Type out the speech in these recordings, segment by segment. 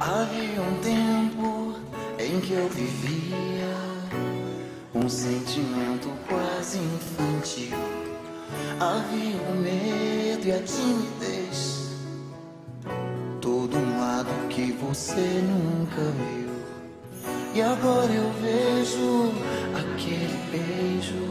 Havia um tempo em que eu vivia um sentimento quase infantil. Havia o medo e a timidez, todo um lado que você nunca viu. E agora eu vejo aquele beijo,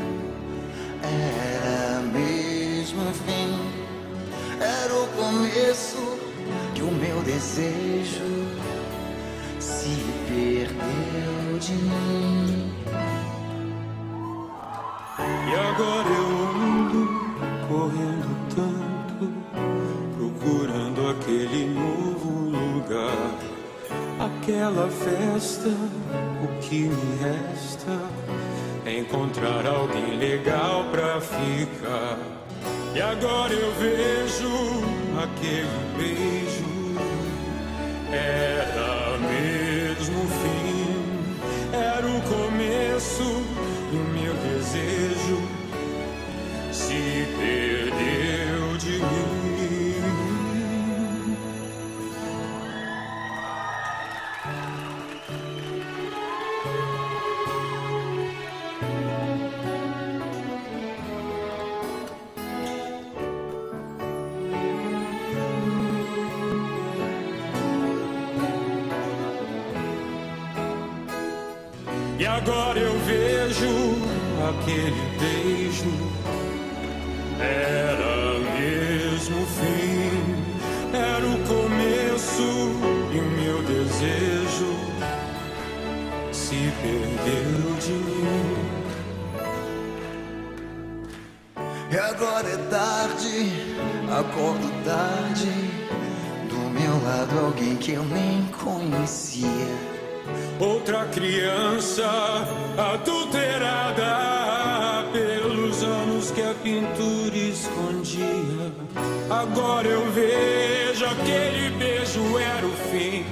era mesmo o fim, era o começo que o meu desejo se perdeu de mim. E agora eu ando correndo tanto, procurando aquele novo lugar, aquela festa. O que me resta é encontrar alguém legal pra ficar. E agora eu vejo aquele beijo, era mesmo o fim, era o começo do meu desejo se perdeu de mim. E agora eu vejo aquele beijo, era mesmo o fim, era o começo e o meu desejo se perdeu de mim. E agora é tarde, acordo tarde, do meu lado alguém que eu nem conhecia. Outra criança adulterada pelos anos que a pintura escondia. Agora eu vejo aquele beijo era o fim,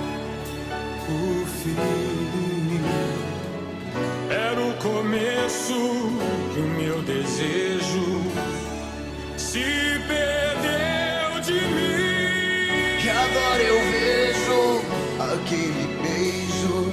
o fim. Era o começo e o meu desejo se perdeu de mim. E agora eu vejo aquele beijo,